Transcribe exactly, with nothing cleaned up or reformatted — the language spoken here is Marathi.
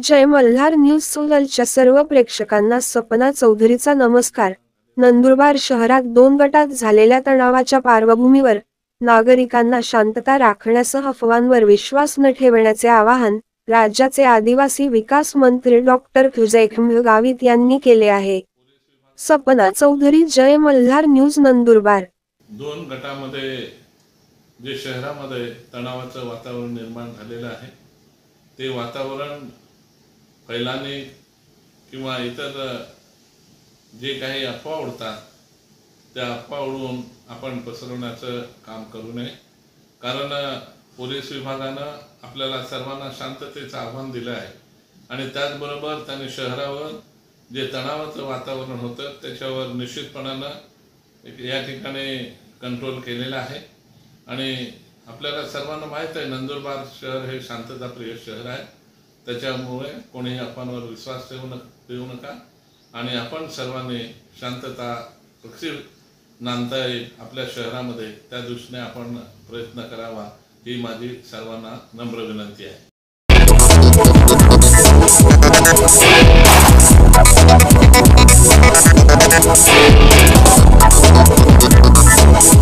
जय मल्हार न्यूज सोललच्या सर्व प्रेक्षकांना सपना चौधरीचा नमस्कार। नंदुरबार शहरात दोन गटात झालेल्या तणावाच्या पार्श्वभूमीवर नागरिकांना शांतता राखण्यासह अफवांवर विश्वास न ठेवण्याचे आवाहन राज्याचे आदिवासी विकास मंत्री डॉक्टर जयखंड गावित यांनी केले आहे। सपना चौधरी, जय मल्हार न्यूज, नंदुरबार। दोन गटामध्ये जे शहरामध्ये तणावाचं वातावरण निर्माण झालेलं आहे ते वातावरण फैलाने किंवा इतर जे काही अफवा उडतात त्या अफवा उडवून आपण पसरवण्याचं काम करू नये। कारण पोलीस विभागानं आपल्याला सर्वांना शांततेचं आव्हान दिलं आहे आणि त्याचबरोबर त्यांनी शहरावर जे तणावाचं वातावरण होतं त्याच्यावर निश्चितपणानं या ठिकाणी कंट्रोल केलेला आहे। आणि आपल्याला सर्वांना माहीत आहे नंदुरबार शहर हे शांतताप्रिय शहर आहे, त्याच्यामुळे कोणीही अफवांवर विश्वास ठेवू न ठेवू नका आणि आपण सर्वांनी शांतता कशी नांदता येईल आपल्या शहरामध्ये त्या दृष्टीने आपण प्रयत्न करावा ही माझी सर्वांना नम्र विनंती आहे।